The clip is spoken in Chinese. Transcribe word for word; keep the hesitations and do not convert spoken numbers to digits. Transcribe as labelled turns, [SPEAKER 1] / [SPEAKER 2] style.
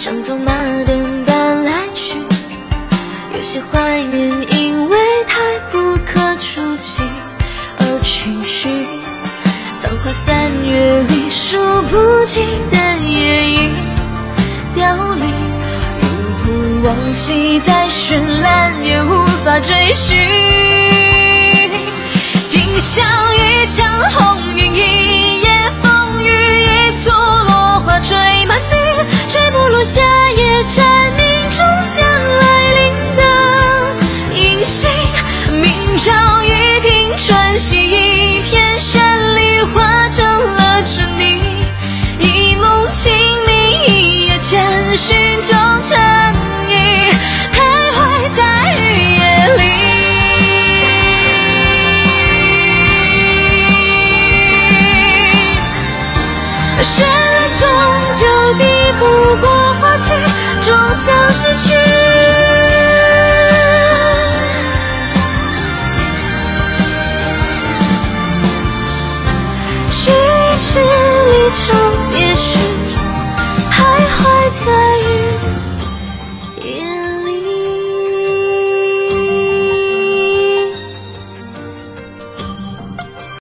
[SPEAKER 1] 像走马灯般来去，有些怀念因为太不可触及而群虚。繁华三月里数不尽的夜莺凋零，如同往昔再绚烂也无法追寻。今宵一场红云，一夜风雨，一簇落花吹满地，吹不落夏夜蝉鸣中将来临的银星。明朝一庭传奇，一片绚丽化成了沉溺，一梦清明，一夜千寻中沉溺，徘徊在雨夜里。绚烂终究抵不过花期，终将逝去。许一支离愁，也许徘徊在雨